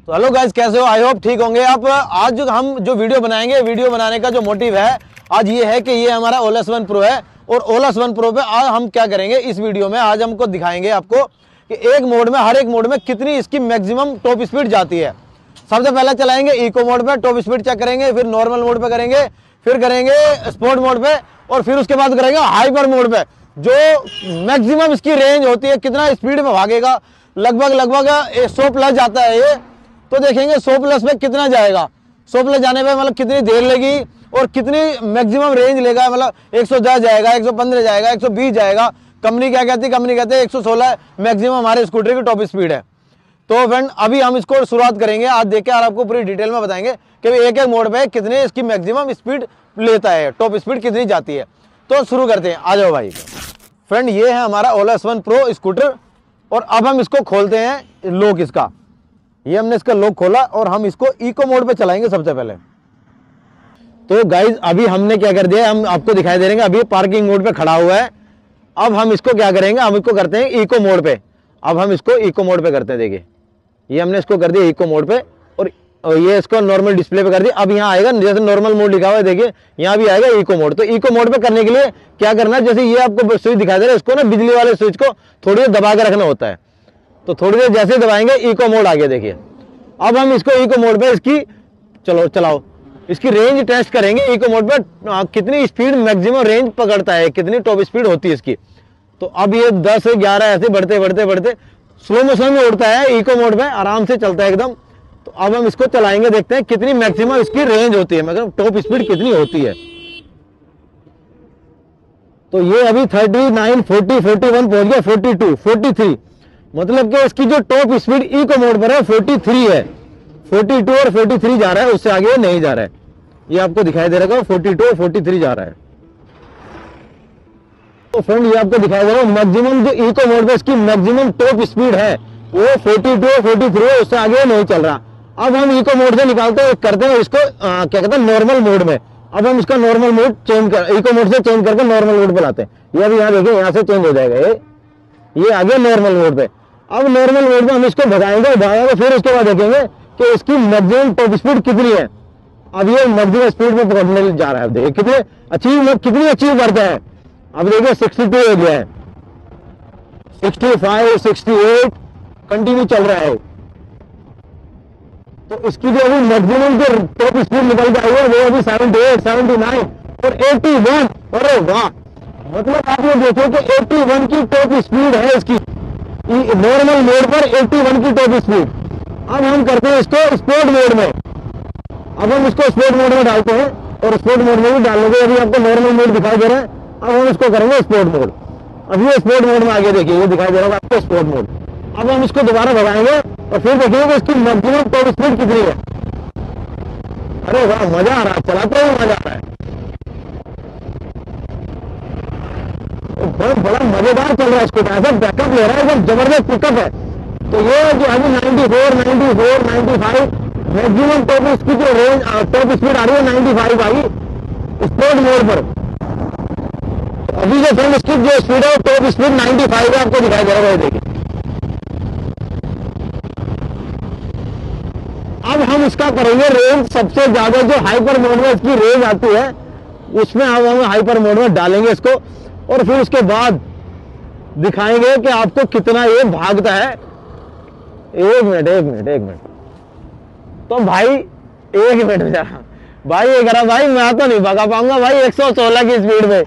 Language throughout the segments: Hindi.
तो हेलो गाइस, कैसे हो? आई होप ठीक होंगे आप। आज जो हम वीडियो बनाएंगे, वीडियो बनाने का जो मोटिव है आज ये है कि ये हमारा ओला S1 Pro है। और ओला S1 Pro पे आज हम क्या करेंगे, इस वीडियो में आज हमको दिखाएंगे आपको कि एक मोड में, हर एक मोड में कितनी इसकी मैक्सिमम टॉप स्पीड जाती है। सबसे पहले चलाएंगे इको मोड पे, टॉप स्पीड चेक करेंगे, फिर नॉर्मल मोड पे करेंगे, फिर करेंगे स्पोर्ट मोड पे, और फिर उसके बाद करेंगे हाइपर मोड पे। जो मैक्सिमम इसकी रेंज होती है, कितना स्पीड में भागेगा, लगभग 100 प्लस जाता है ये। तो देखेंगे 100 प्लस पे कितना जाएगा, 100 प्लस जाने पे मतलब कितनी देर लेगी और कितनी मैक्सिमम रेंज लेगा। मतलब 110 जाएगा, 115 जाएगा, 120 जाएगा। कंपनी क्या कहती है? कंपनी कहते हैं 116 मैक्सिमम हमारे स्कूटर की टॉप स्पीड है। तो फ्रेंड अभी हम इसको शुरुआत करेंगे आज देख के, और आपको पूरी डिटेल में बताएंगे कि एक एक मोड पे कितने इसकी मैक्सिमम स्पीड लेता है, टॉप स्पीड कितनी जाती है। तो शुरू करते हैं, आ जाओ भाई। फ्रेंड ये है हमारा ओला S1 Pro स्कूटर, और अब हम इसको खोलते हैं लॉक इसका। ये हमने इसका लॉक खोला और हम इसको इको मोड पे चलाएंगे सबसे पहले। तो गाइज अभी हमने क्या कर दिया, हम आपको दिखाई दे रहे हैं, अभी पार्किंग मोड पे खड़ा हुआ है। अब हम इसको क्या करेंगे, हम इसको करते हैं इको मोड पे। अब हम इसको इको मोड पे करते हैं। देखिए ये हमने इसको कर दिया इको मोड पे, और ये इसको नॉर्मल डिस्प्ले पे कर दिया। अब यहाँ आएगा जैसे नॉर्मल मोड लिखा हुआ है, देखिए यहाँ भी आएगा इको मोड। तो इको मोड पे करने के लिए क्या करना है, जैसे ये आपको स्विच दिखाई दे रहा है, इसको ना बिजली वाले स्विच को थोड़ी देर दबा के रखना होता है। तो थोड़ी देर जैसे दबाएंगे इको मोड आ गया। देखिए अब हम इसको इको मोड पे इसकी चलाओ इसकी रेंज टेस्ट करेंगे। इको मोड पे कितनी स्पीड मैक्सिमम रेंज पकड़ता है, कितनी टॉप स्पीड होती है इसकी। तो अब ये 10 से 11 ऐसे बढ़ते स्लो मोशन में उड़ता है इको मोड में, आराम से चलता है एकदम। तो अब हम इसको चलाएंगे, देखते हैं कितनी मैक्सिमम इसकी रेंज होती है, मतलब टॉप स्पीड कितनी होती है। तो ये अभी 39, 40, 41 पहुंच गया, 42, 43, मतलब कि इसकी जो टॉप स्पीड इको मोड पर है 43 है। 42 और 43 जा रहा है, उससे आगे नहीं जा रहा है। ये आपको दिखाई दे रहा है 42 और 43 जा रहा है। तो फ्रेंड ये आपको दिखाई दे रहा है मैक्सिमम जो इको मोड पे इसकी मैक्सिमम टॉप स्पीड है वो 42 और 43 है, उससे आगे नहीं चल रहा। अब हम इको मोड से निकालते हैं, करते हैं इसको क्या कहते हैं नॉर्मल मोड में। अब हम इसका नॉर्मल मोड इको मोड से चेंज करके नॉर्मल मोड पे लाते हैं। ये अभी यहाँ देखिए यहाँ से चेंज हो जाएगा, ये आ गया नॉर्मल मोड पे। अब नॉर्मल मोड में हम इसको भगाएंगे, फिर उसके बाद देखेंगे कि इसकी मैक्सिमम टॉप स्पीड कितनी है। अब ये मैक्सिमम स्पीड में पकड़ने जा रहा है। देखिए कितनी अचीव करता है। अब देखिए 62 हो गया है, 65, 68 कंटिन्यू चल रहा है। तो इसकी जो अभी मैक्सिमम जो टॉप स्पीड निकल के आई है वो अभी 78, 79 और 81। अरे वाह, मतलब आप ये देखो कि 81 की टॉप स्पीड है इसकी नॉर्मल मोड पर, 81 की टॉप स्पीड। अब हम करते हैं इसको स्पोर्ट मोड में। अब हम इसको स्पोर्ट मोड में डालते हैं, और स्पोर्ट मोड में भी डालेंगे। अभी आपको नॉर्मल मोड दिखाई दे रहा है, अब हम इसको करेंगे स्पोर्ट मोड। अब ये स्पोर्ट मोड में आगे देखिए, ये दिखाई दे रहा है आपको स्पोर्ट मोड। अब हम इसको दोबारा भगाएंगे और फिर देखेंगे कि इसकी मैक्सिमम टॉप स्पीड कितनी है। अरे वाह, मजा आ रहा है, चलाते हुए मजा आ रहा है। बहुत बड़ा मजेदार चल रहा है स्कूटर, ऐसा बैकअप ले रहा है, एकदम जबरदस्त पिकअप है। तो ये जो अभी 94, 95 मैक्सिमम टॉप इसकी जो रेंज टॉप स्पीड आ रही है 95 आई स्पोर्ट मोड पर। अभी जो फ्रेंड इसकी जो स्पीड है टॉप स्पीड 95 है, आपको दिखाई दे रहा है। देखिए अब हम इसका करेंगे रेंज सबसे ज्यादा, जो हाइपर मोड में इसकी रेंज आती है उसमें अब हम हाइपर मोड में डालेंगे इसको, और फिर उसके बाद दिखाएंगे कि आपको कितना ये भागता है। एक मिनट तो भाई एक मिनट में जरा भाई, ये करा भाई, मैं तो नहीं भगा पाऊंगा भाई 116 की स्पीड में।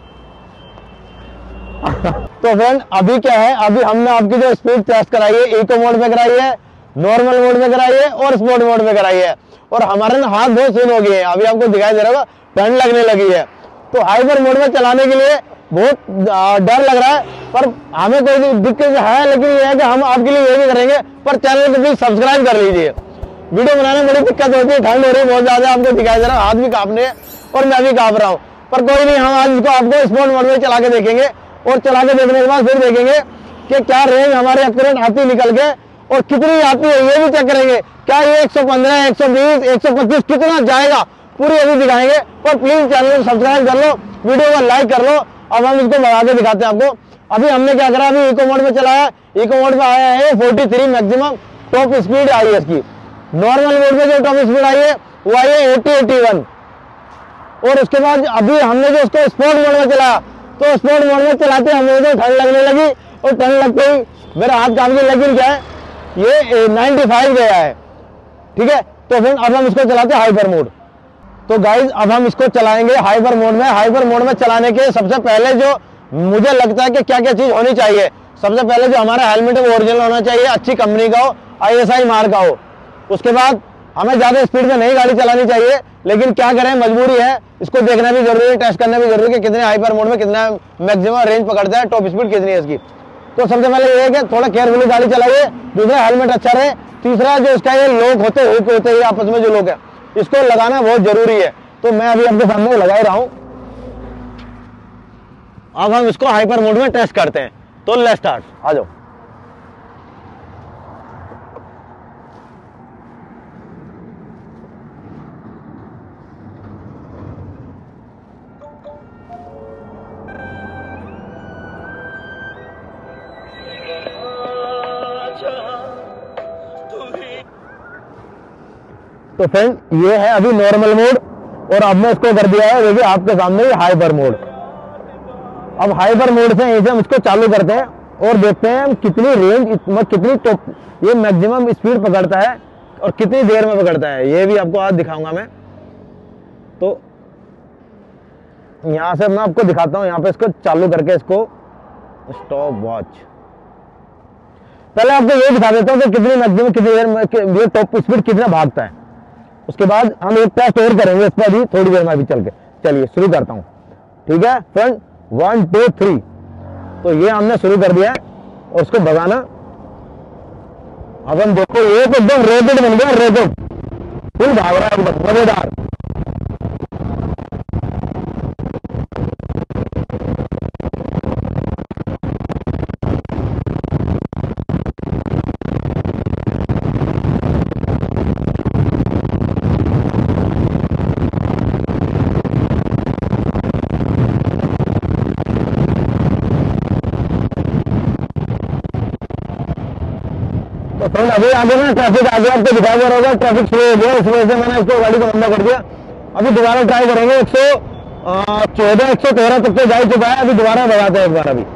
तो फ्रेंड अभी क्या है, अभी हमने आपकी जो स्पीड टेस्ट कराई है इको मोड में कराई है, नॉर्मल मोड में कराई है और स्पोर्ट मोड में कराई है, और हमारे ना हाथ बहुत सुन हो गए हैं। अभी आपको दिखाई दे रहा होगा ठंड लगने लगी है। तो हाइपर मोड में चलाने के लिए बहुत डर लग रहा है, पर हमें कोई दिक्कत है, लेकिन ये है कि हम आपके लिए ये भी करेंगे। पर चैनल को प्लीज सब्सक्राइब कर लीजिए। वीडियो बनाने में बड़ी दिक्कत होती है, ठंड हो रही है बहुत ज्यादा, आपको दिखाई दे रहा है, हाथ भी कांपने और मैं भी कांप रहा हूँ। पर कोई नहीं, हम आज इसको आपको स्पोर्ट मोड में चला के देखेंगे, और चला के देखने के बाद फिर देखेंगे कि क्या रेंज हमारे एक्यूरेट आती निकल के, और कितनी आती है ये भी चेक करेंगे। क्या ये 115, 120, 125 कितना जाएगा, पूरी अभी दिखाएंगे। पर प्लीज चैनल को सब्सक्राइब कर लो, वीडियो को लाइक कर लो। अब हम इसको बढ़ा के दिखाते हैं आपको। अभी हमने क्या करा, अभी इको मोड में चलाया, इको मोड में आया है 43 मैक्सिमम टॉप स्पीड आई है इसकी। नॉर्मल मोड में जो टॉप स्पीड आई है वो आई है 80-81। और उसके बाद अभी हमने जो उसको स्पोर्ट मोड में चलाया, तो स्पोर्ट मोड में चलाते हमें तो ठंड लगने लगी, और ठंड लगते ही मेरा हाथ कांपने लगी। लेकिन क्या है, ये 95 गया है, ठीक है। तो फिर अब हम इसको चलाते हैं हाइपर मोड। तो गाइज अब हम इसको चलाएंगे हाइपर मोड में। हाइपर मोड में चलाने के सबसे पहले जो मुझे लगता है कि क्या क्या चीज होनी चाहिए, सबसे पहले जो हमारा हेलमेट है वो ओरिजिनल होना चाहिए, अच्छी कंपनी का हो, ISI मार्क का हो। उसके बाद हमें ज्यादा स्पीड में नहीं गाड़ी चलानी चाहिए, लेकिन क्या करें, मजबूरी है, इसको देखना भी जरूरी है, टेस्ट करना भी जरूरी है कि कितने हाइपर मोड में कितना मैक्सिमम रेंज पकड़ता है, टॉप स्पीड कितनी है इसकी। तो सबसे पहले ये है कि थोड़ा केयरफुली गाड़ी चलाइए। दूसरा, हेलमेट अच्छा रहे। तीसरा, जो इसका ये लोक होते हैं आपस में जो लोग है, इसको लगाना बहुत जरूरी है। तो मैं अभी आपके सामने लगा ही रहा हूं। अब हम इसको हाइपर मोड में टेस्ट करते हैं। तो लेट्स स्टार्ट, आ जाओ। तो फ्रेंड ये है अभी नॉर्मल मोड, और अब मैं इसको कर दिया है देखिए आपके सामने ये हाइपर मोड। अब हाइपर मोड से हम इसको चालू करते हैं और देखते हैं कितनी रेंज, कितनी टॉप ये मैक्सिमम स्पीड पकड़ता है और कितनी देर में पकड़ता है, ये भी आपको आज दिखाऊंगा मैं। तो यहां से मैं आपको दिखाता हूं, यहां पे इसको चालू करके इसको स्टॉप वॉच। पहले आपको ये दिखा देता हूं कि कितनी मैक्सिमम कितनी देर में ये टॉप स्पीड कितना भागता है। उसके बाद हम एक टेस्ट और करेंगे इस पर भी थोड़ी देर में अभी चल के। चलिए शुरू करता हूं, ठीक है फ्रेंड। 1 2 3। तो ये हमने शुरू कर दिया है और उसको भगाना। अब हम देखो ये तो एकदम रैपिड बन गया, रैपिड फुल भाग रहा है एकदम मजेदार। तो फ्रेंड अभी आगे ना ट्रैफिक आगे आपको दिखाई दे रहा होगा, ट्रैफिक स्लो हो गया, इस वजह से मैंने इसको गाड़ी को बंदा कर दिया। अभी दोबारा ट्राई करेंगे। 114 113 तक तो जा ही चुका है, अभी दोबारा भगाते हैं एक बार अभी।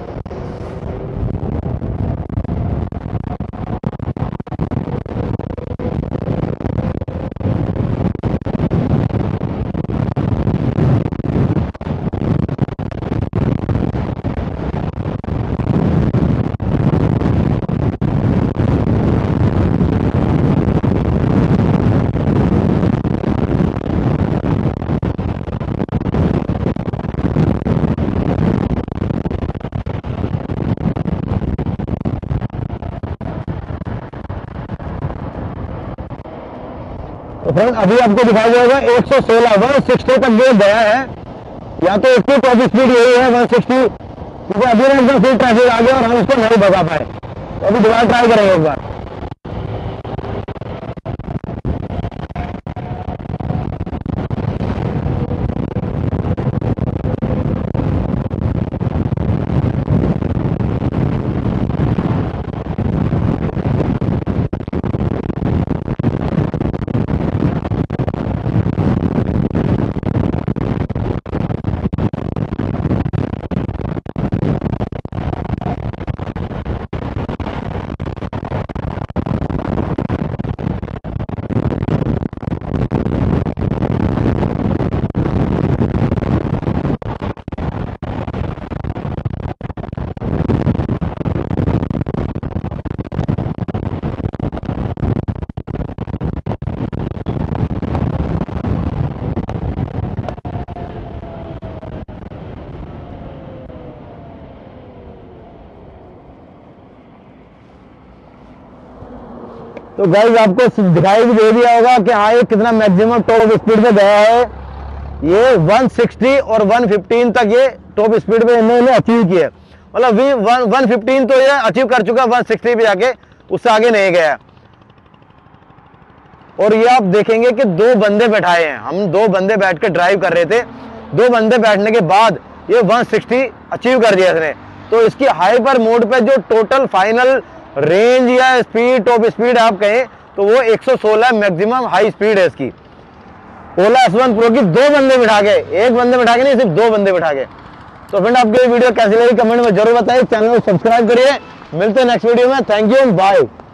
तो फ्रेंड अभी आपको दिखाई देगा 116 160 तक ये गया है, या तो इसकी टॉप स्पीड यही है 160, क्योंकि अभी एकदम फुल ट्रैफिक आ गया और हम इसको नहीं भगा पाए। तो अभी दोबारा ट्राई करेंगे एक बार। तो गाइस आपको दिखाई भी दे दिया होगा कि हाँ ये कितना मैक्सिमम टॉप स्पीड पे गया है। ये 160 और 115 तक ये टॉप स्पीड पे इन्होंने अचीव किया, मतलब 115 तो ये अचीव कर चुका, 160 पे जाके उससे आगे नहीं गया। और ये आप देखेंगे कि 2 बंदे बैठाए हैं, हम 2 बंदे बैठ के ड्राइव कर रहे थे, 2 बंदे बैठने के बाद ये 160 अचीव कर दिया इसने। तो इसकी हाइपर मोड पे जो टोटल फाइनल रेंज या स्पीड टॉप स्पीड आप कहें तो वो 116 मैक्सिमम हाई स्पीड है इसकी ओला S1 Pro की। 2 बंदे बिठा के, एक बंदे बिठा के नहीं, सिर्फ 2 बंदे बिठा के। तो फ्रेंड आपको ये वीडियो कैसी लगी कमेंट में जरूर बताइए, चैनल को सब्सक्राइब करिए। मिलते हैं नेक्स्ट वीडियो में। Thank you, bye.